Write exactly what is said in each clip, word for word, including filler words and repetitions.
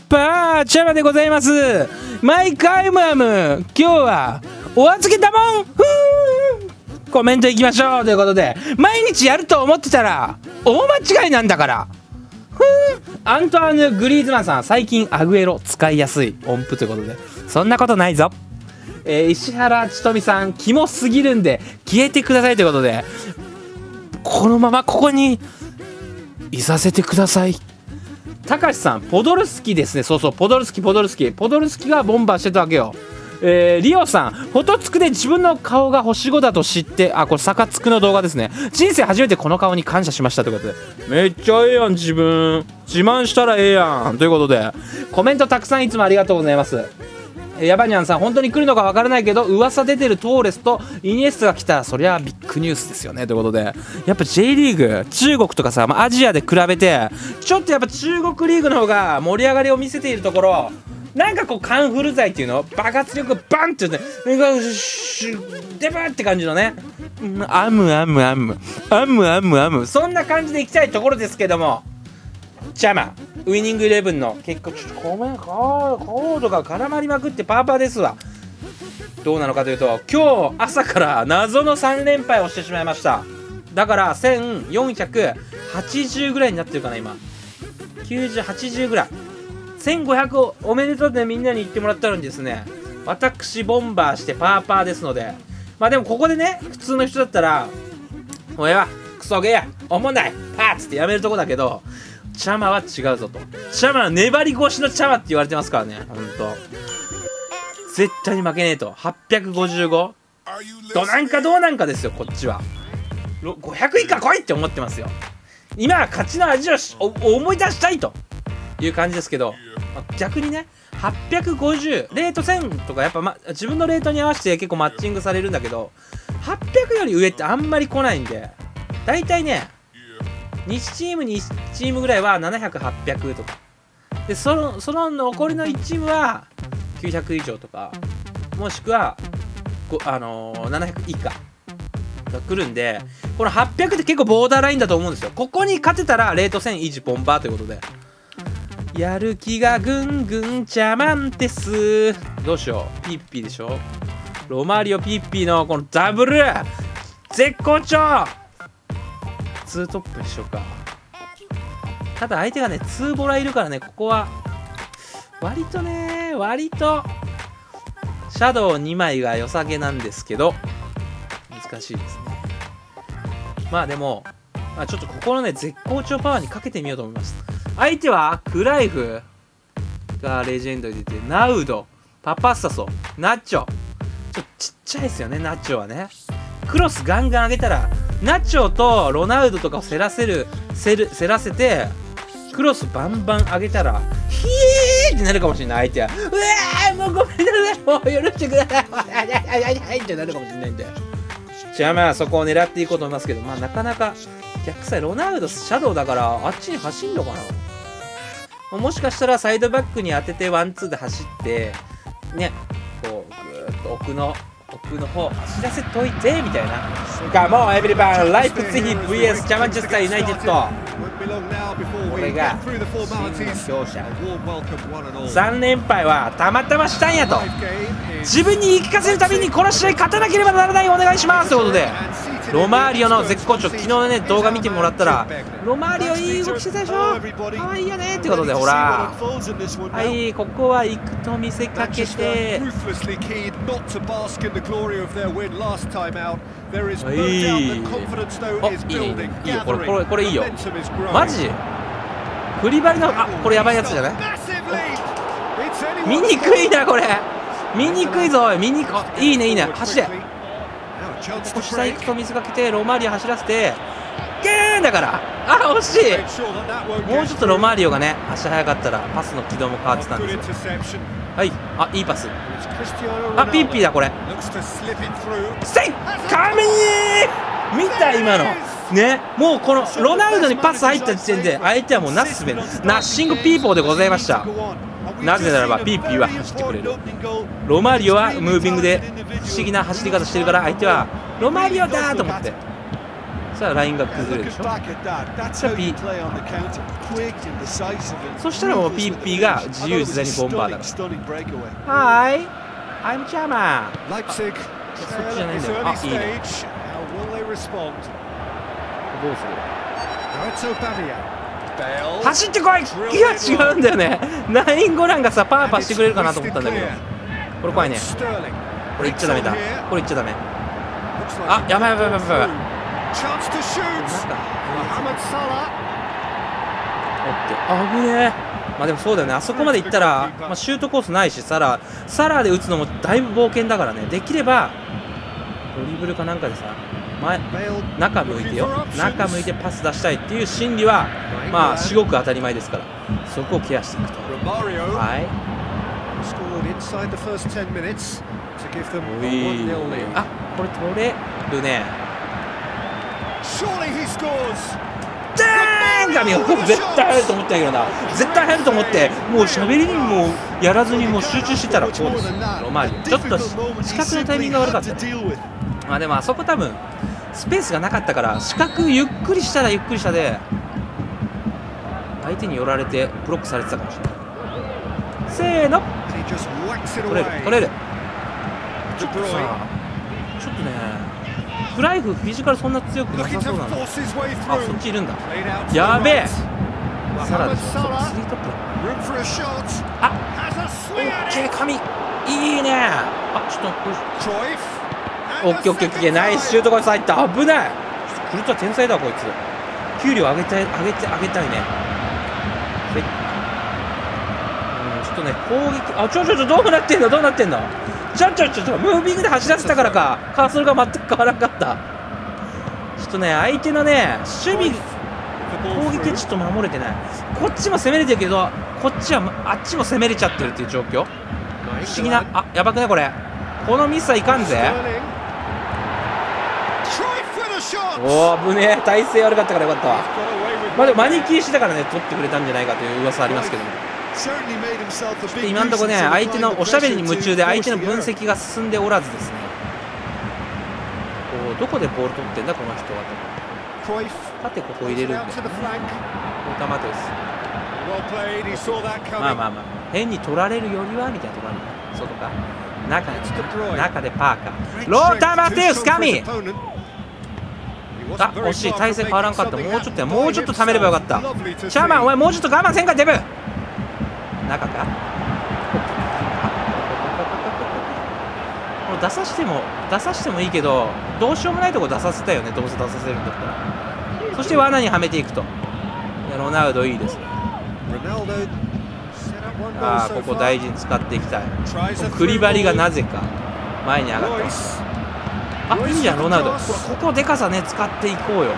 パーチャマでございます。マイカイムアム、今日はお預けだもん。ふーコメントいきましょうということで、毎日やると思ってたら大間違いなんだから。ふーアントワーヌ・グリーズマンさん、最近アグエロ使いやすい音符ということで、そんなことないぞ。えー、石原ちとみさん、キモすぎるんで消えてくださいということで、このままここにいさせてください。たかしさん、ポドルスキですね。そうそう、ポドルスキ、ポドルスキ、ポドルスキがボンバーしてたわけよ。えー、リオさん、フォトツクで自分の顔が星ごだと知って、あ、これサカツクの動画ですね。人生初めてこの顔に感謝しましたということで、めっちゃええやん、自分自慢したらええやんということで、コメントたくさんいつもありがとうございます。ヤバニャンさん、本当に来るのかわからないけど噂出てるトーレスとイニエスタが来たらそりゃビッグニュースですよねということで、やっぱ J リーグ中国とかさ、まあ、アジアで比べてちょっとやっぱ中国リーグの方が盛り上がりを見せているところ、なんかこうカンフル剤っていうの爆発力バンって言ってなんかシュデブって感じのね、アムアムアムアムアムアム、そんな感じでいきたいところですけども、チャマウイニングイレブンの結果、ちょっとごめん、コードが絡まりまくってパーパーですわ。どうなのかというと、今日朝から謎のさん連敗をしてしまいました。だからせんよんひゃくはちじゅうぐらいになってるかな、今きゅうじゅうはちじゅうぐらい、せんごひゃくおめでとうってみんなに言ってもらったのにですね、私ボンバーしてパーパーですので、まあでもここでね、普通の人だったらおいはクソゲーやおもんないパーッつってやめるとこだけど、チャマは違うぞと。チャマは粘り腰のチャマって言われてますからね、ほんと絶対に負けねえと。はっぴゃくごじゅうごどなんかどうなんかですよ、こっちはごひゃく以下来いって思ってますよ。今は勝ちの味をしお思い出したいという感じですけど、まあ、逆にねはっぴゃくごじゅうレートせんとかやっぱ、ま、自分のレートに合わせて結構マッチングされるんだけど、はっぴゃくより上ってあんまり来ないんで、だいたいねにチームにいちチームぐらいはななひゃく、はっぴゃくとかで、そのその残りのいちチームはきゅうひゃく以上とか、もしくはご、あのー、ななひゃく以下が来るんで、このはっぴゃくって結構ボーダーラインだと思うんですよ。ここに勝てたらレートせん維持ボンバーということで、やる気がぐんぐんチャマンテス。どうしよう、ピッピーでしょ、ロマリオピッピーのこのダブル絶好調、ツートップにしようか。ただ相手がねツーボラいるからね、ここは割とね割とシャドウにまいが良さげなんですけど難しいですね。まあでも、まあ、ちょっとここのね絶好調パワーにかけてみようと思います。相手はクライフがレジェンドに出て、ナウド、パパッサソ、ナッチョ、ちょっとちっちゃいですよね、ナッチョはね。クロスガンガン上げたらナチョとロナウドとかを競らせるせる競らせて、クロスバンバン上げたらヒーってなるかもしれない。相手はうわーもうごめんなさい、もう許してください、はいはいはいはいってなるかもしれないんで、じゃあまあそこを狙っていこうと思いますけど、まあなかなか逆サイロナウドシャドウだからあっちに走んのかな。もしかしたらサイドバックに当ててワンツーで走ってね、こうぐーっと奥の奥の方走らせといてみたいな。かもうエブリバンライプツィヒ ブイエス ジャマンチェスターユナイテッド、これが真の強者。さん連敗はたまたましたんやと、自分に言い聞かせるためにこの試合勝たなければならない、お願いしますということで、ロマーリオの絶好調、昨日のね動画見てもらったらロマーリオいい動きしてたでしょ、かわいいよねってことで、ほらはいここは行くと見せかけて、はい、あいいねいいよ、これこれこれいいよマジ。クリバリのあこれやばいやつじゃない、見にくいなこれ、見にくいぞ、見にくいいねいいね、走れ。ここ下行くと水かけてロマーリオ走らせてゲーンだから、あ惜しい、もうちょっとロマーリオがね足早かったらパスの軌道も変わってたんですよ。はい、あいいパス、あピッピーだこれ、せいカメニー見た今のね、もうこのロナウドにパス入った時点で相手はもうなすすべナッシングピーポーでございました。なぜならばピーピーは走ってくれる、ロマーリオはムービングで不思議な走り方してるから相手はロマーリオだと思ってそしたらラインが崩れるでしょ。そしたらピそしたらもうピッピーが自由自在にボンバーだから。はーい、I'm Chama。そっちじゃないんだよ。あ、いいね。どうする？走ってこい！いや違うんだよね。ナインゴランがさパーパーしてくれるかなと思ったんだけど、これ怖いね。これ言っちゃダメだ。これ言っちゃダメ。あ、やばいやばいやばいやばい。なんかオッケー。あぶねえ。まあでもそうだよね。あそこまで行ったら、まあ、シュートコースないし、サラサラで打つのもだいぶ冒険だからね。できればドリブルかなんかでさ、前中向いてよ、中向いてパス出したいっていう心理はまあすごく当たり前ですから、そこをケアしていくと。はい。おい、あ、これ取れるね。ダーン神よ、絶対入ると思ったんやけどな。絶対入ると思ってもう喋りにもやらずにもう集中してたらこうです。ロマーリオちょっと視覚のタイミングが悪かったね。まあでもあそこ多分スペースがなかったから視覚ゆっくりしたらゆっくりしたで相手に寄られてブロックされてたかもしれない。せーの、取れる取れる。ちょっとさ、ちょっとねフライフフィジカルそんな強くなさそうなんだ。あ、そっちいるんだ。やべえ。サラでしょ。そう、スリートップだ。あ、オッケー神いいね。あ、ちょっとオッケーオッケーオッケー、ナイスシュートが入った。危ない。クルトは天才だこいつ。給料上げたい上げて上げたいね。はい。うん、ちょっとね攻撃、あ、ちょちょちょどうなってんのどうなってんの。ちょちょちょちょムービングで走らせたからかカーソルが全く変わらなかった。ちょっとね相手のね守備攻撃ちょっと守れてない。こっちも攻めれてるけどこっちはあっちも攻めれちゃってるっていう状況。不思議な。あ、やばくねこれ。このミスはいかんぜ。おお、危ねえ。体勢悪かったからよかったわ。まあでもマニキーしてたからね取ってくれたんじゃないかという噂ありますけども、で今のところね相手のおしゃべりに夢中で相手の分析が進んでおらずですね。こうどこでボール取ってんだこの人はと。縦ここ入れるんだよね。オタマテウス。まあまあまあ変に取られるよりはみたいなところあるね。外か中で中でパーカーロータマテウス神。あ、惜しい。体勢変わらんかった。もうちょっとやもうちょっと貯めればよかった。シャーマンお前もうちょっと我慢せんかデブ。中か出さしても出さしてもいいけどどうしようもないとこ出させたよね。どうせ出させるんだったら。そして罠にはめていくと。いやロナウドいいですね。ああここ大事に使っていきたい。クリバリがなぜか前に上がった。あ、いいじゃんロナウド。ここでかさね使っていこうよ。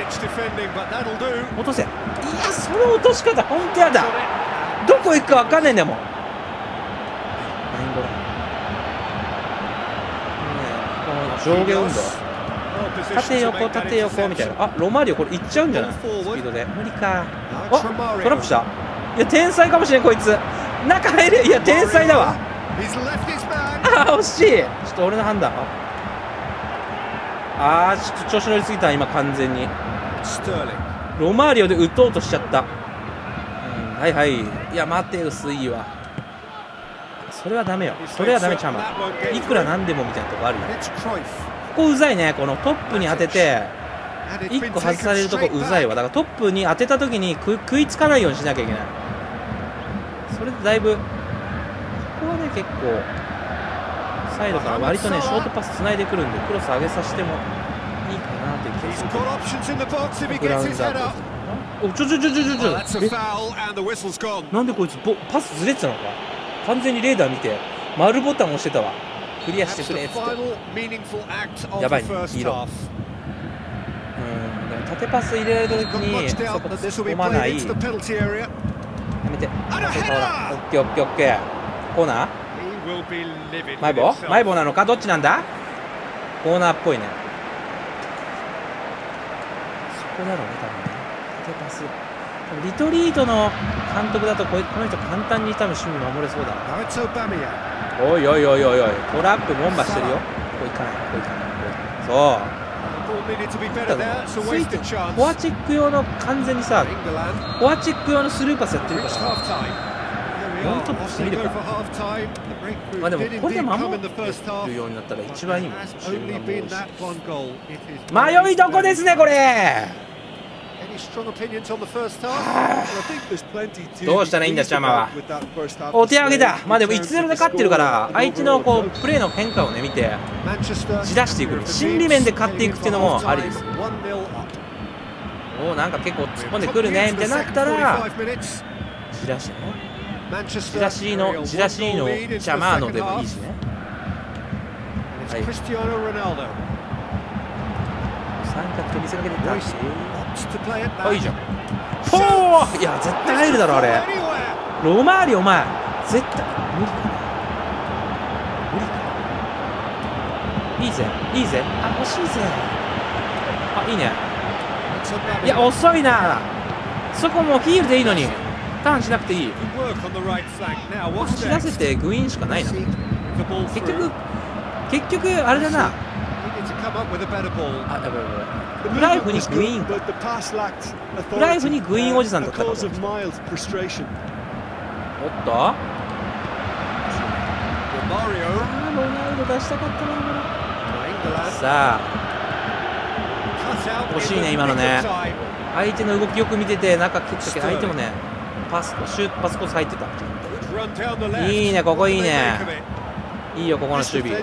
落とせ。いやその落とし方ほんとやだ。どこ行くか分かんないんだよもう。ナインゴラン、ね、この上下運動縦横縦横みたいな。あ、ロマリオこれいっちゃうんじゃないスピードで。無理か。あ、トラップした。いや天才かもしれんこいつ。中入れ。いや天才だわ。あー惜しい。ちょっと俺の判断。あーちょっと調子乗りすぎた今完全に。ロマリオで打とうとしちゃった。はいはい。いや待て薄いわ。それはダメよ。それはダメちゃうわ。いくらなんでもみたいなとこあるよ。ここうざいね。このトップに当てていっこ外されるとこうざいわ。だからトップに当てた時に食いつかないようにしなきゃいけない。それでだいぶここはね結構サイドから割とねショートパスつないでくるんでクロス上げさせてもいいかなという気がする。グラウンダーおちょちょちょちょちょちょなんでこいつパスずれてたのか。完全にレーダー見て丸ボタン押してたわ。クリアしてくれっつって。やばいね黄色。うん縦パス入れられた時にそこ突っ込まない。やめて。オッケーオッケーオッケー。コーナーマイボーマイボーなのかどっちなんだ。コーナーっぽいね。そこだろうね多分ね。パスリトリートの監督だとこの人簡単に多分守備守れそうだな。おいおいおいおいおいトラップボンバしてるよ。ここ行かないここ行かない。そうスイッチフォアチェック用の完全にさフォアチェック用のスルーパスやってるからワントップしてみるか。まあでもこれで守るようになったら一番いいもん。迷いどこですねこれ。どうしたらいいんだチャマは。お手上げだ。まあでも いちたいゼロ で勝ってるから相手のこうプレーの変化をね見てじらしていく、心理面で勝っていくっていうのもありです。おおなんか結構突っ込んでくるねみたいになったらじらしてね。じらしのじらしのチャマーノでもいいしね。はい。三角と見せかけてたし。あいいじゃん。ポーいや絶対入るだろあれ。ロマーリお前絶対無理かな無理かな。いいぜいいぜ。あ欲しいぜ。あいいね。いや遅いな。そこもうヒールでいいのにターンしなくていい。走らせてグイーンしかないな。結局結局あれだな。あやばいやばい。クライフにグイーンか。クライフにグイーンおじさんだったかも。おっとロナウド出したかったな今の。さあ欲しいね今のね。相手の動きよく見てて中蹴ったけど相手もねパスシュートパスコース入ってた。いいねここいいね。いいよここの守備。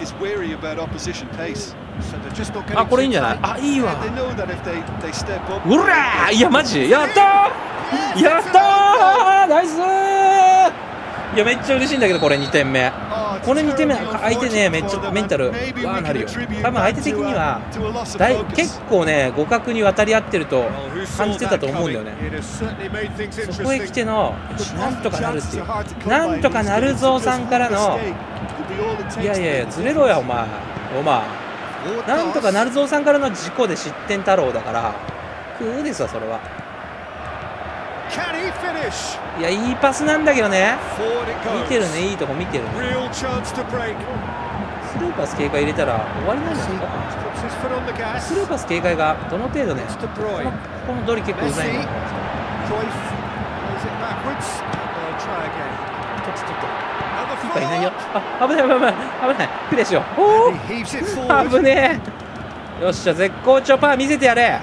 あこれいいんじゃない。あいいわ。うらーいやマジやったーやったーナイスー。いやめっちゃ嬉しいんだけどこれにてんめ。これにてんめ相手ねめっちゃメンタルわーなるよ。多分相手的には大結構ね互角に渡り合ってると感じてたと思うんだよね。そこへ来てのなんとかなるっていうなんとかなるぞうさんからのいやいやいやずれろやお前お前なんとかなるぞうさんからの事故で失点太郎だから食うですわそれは。いやいいパスなんだけどね。見てるねいいとこ見てるね。スルーパス警戒入れたら終わりなんじゃないか。スルーパス警戒がどの程度ねこのこのドリ結構うざいの。ちょっとちょっとキーパーいないよ。あ危ない危ない危ない危ないプレーしよう。おお危ねえ。よっしゃ絶好調パー見せてやれ。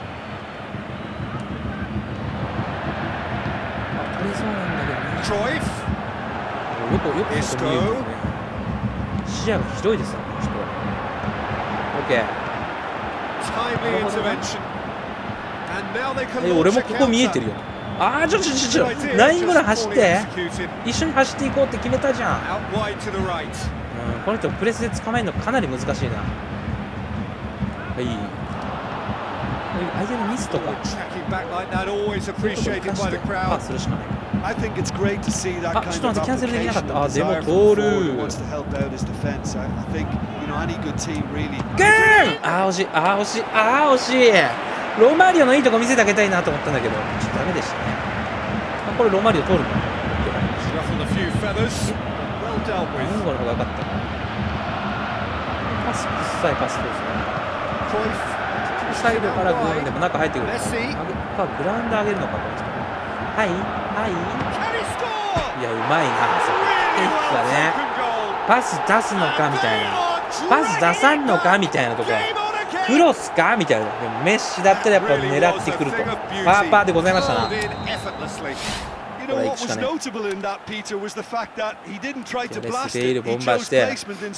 よくよく見えるね。視野が広いですよこの人。オッケー。え俺もここ見えてるよ。ああちょちょちょちょラインぐらい走って一緒に走っていこうって決めたじゃん。うんこの人プレスで捕まえるのかなり難しいな。はい相手のミスとかパスするしかない。あ、ちょっと待ってキャンセルできなかった。あ、でも通る。グーン。あー惜しいあー惜しいあー惜しい。ロマリオのいいとこ見せてあげたいなと思ったんだけどちょっとダメでしたね。あこれロマリオ通るの。モンゴの方が良かった。パス臭いパスですね。サイドからグーンでも中入ってくる。かグラウンド上げるのかこの人。はいはいいやうまいなそこテイクがね。パス出すのかみたいなパス出さんのかみたいなとこクロスかみたいな。でもメッシだったらやっぱ狙ってくるとパーパーでございましたな。これ行くしかね。レスベイルボンバーして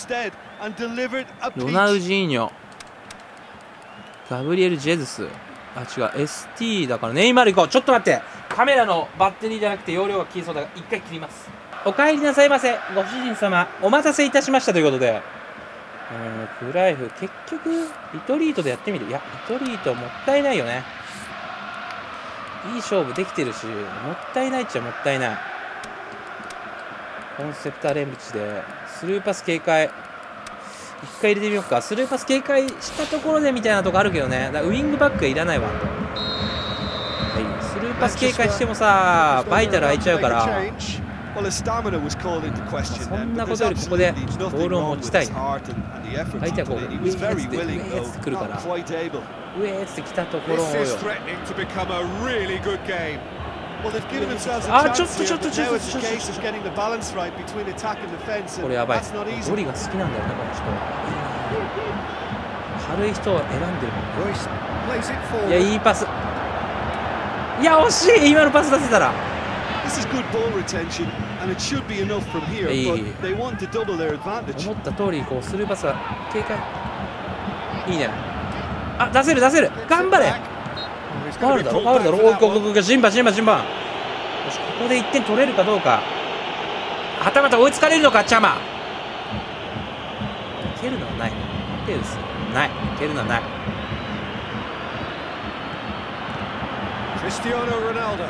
ロナウジーニョガブリエル・ジェズスあ違う エスティー だからネイマール行こう。ちょっと待ってカメラのバッテリーじゃなくて容量が切りそうだから一回切ります。お帰りなさいませご主人様お待たせいたしましたということでうんクライフ結局イトリートでやってみる。いやイトリートもったいないよね。いい勝負できてるしもったいないっちゃもったいない。コンセプターレンブチでスルーパス警戒一回入れてみようか。スルーパス警戒したところでみたいなとこあるけどね。だウイングバックはいらないわと。はいスルーパス警戒してもさバイタル空いちゃうから Well, his stamina was called into question そ then, んな but こ there's とよりここで absolutely ボー nothing ルを wrong 持 with ちたい his heart and, and the effort 相 he 手はこ put う in. He was 上へ very つって willing 上へつってくる though, から not quite able. 上へつってきたところを This よ is threatening to become a really good game. Well, they've given themselves a あちょっ chance とちょ here, っと but ちょっ now と it's ちょ a っと case of getting the balance right between attack and defense, こ and れやばい that's not ゴ easy. リが好きなんだよねこの人軽い人を選んでるもん Royce plays it いや forward. いいパスいや惜しい今のパス出せたら This is good ball retention, and it should be enough from here, Hey. but they want to double their advantage. 思った通りこうスルーパスが警戒いいねあ出せる出せる頑張れ He's ファウ gonna ル be だろ pulled ファウルだ back ろ for おい that ここ one. ここ審判審判審判よしここでいってん取れるかどうかはたまた追いつかれるのかチャマ蹴るのはない蹴るですない蹴るのはない Cristiano Ronaldo.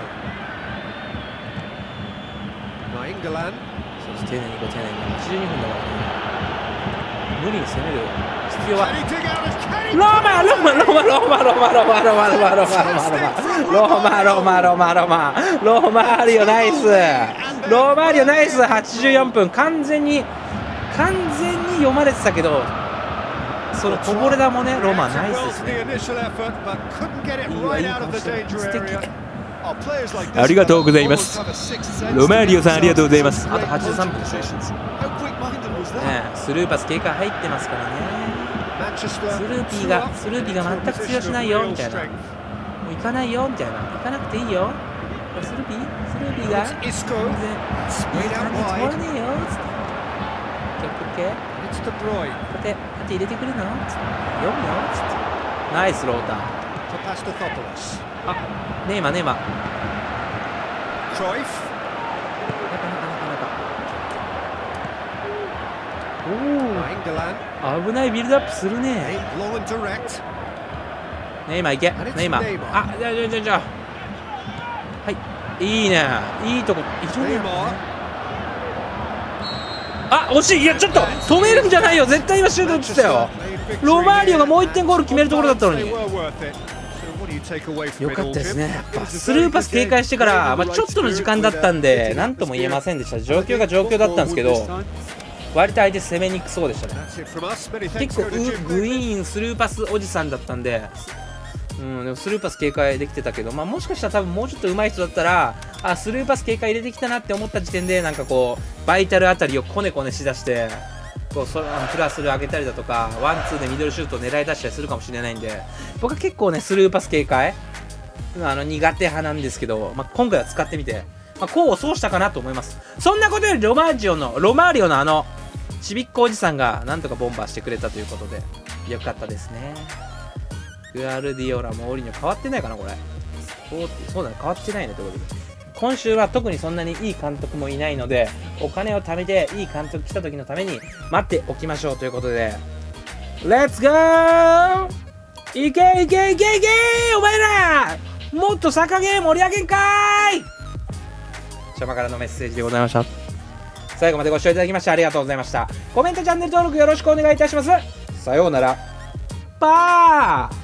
Nainggolan. そして丁寧にこう丁寧にはちじゅうにふんだからね無理に攻める必要は Can he dig out his Kenny? ローマローマローマローマローマローマローマローマローマローマローマローマローマローマーリオナイスローマーリオナイスはちじゅうよんぷん完全に完全に読まれてたけどそのこぼれ球もねローマナイスですねいいわいい顔してる素敵ありがとうございますロマーリオさんありがとうございますあとはちじゅうさんぷんですねスルーパス警戒入ってますからねスルーピーがスルーピーが全く通用しないよみたいなもう行かないよみたいな行かなくていいよスルーピースルーピーが全然全然通らねえよつってオッケーオッケーこうやってこうやって入れてくるのつって読むよつってナイスローターあネイマネイマなかなかなかなかおお危ないビルドアップするねネイマーいけネイマーあじゃあじゃあじゃあじゃあはいいいねいいとこいるねあ惜しいいやちょっと止めるんじゃないよ絶対今シュート打ってたよロマーリオがもういってんゴール決めるところだったのによかったですねやっぱスルーパス警戒してから、まあ、ちょっとの時間だったんで何とも言えませんでした状況が状況だったんですけど割と相手攻めにくそうでしたね結構グイーンスルーパスおじさんだったんで、うん、でもスルーパス警戒できてたけど、まあ、もしかしたら多分もうちょっと上手い人だったらあスルーパス警戒入れてきたなって思った時点でなんかこうバイタルあたりをコネコネしだしてこうそあのプラスル上げたりだとかワンツーでミドルシュートを狙い出したりするかもしれないんで僕は結構ねスルーパス警戒あの苦手派なんですけど、まあ、今回は使ってみて、まあ、功を奏したかなと思います。そんなことよりロマージオのロマーリオのあのちびっこおじさんがなんとかボンバーしてくれたということでよかったですね。グアルディオラもオリニョ変わってないかなこれそうそうだね変わってないねということで今週は特にそんなにいい監督もいないのでお金を貯めていい監督来た時のために待っておきましょうということでレッツゴーいけいけいけいけお前らもっとサッカーゲーム盛り上げんかーいシャバからのメッセージでございました。最後までご視聴いただきましてありがとうございました。コメントチャンネル登録よろしくお願いいたします。さようなら。パー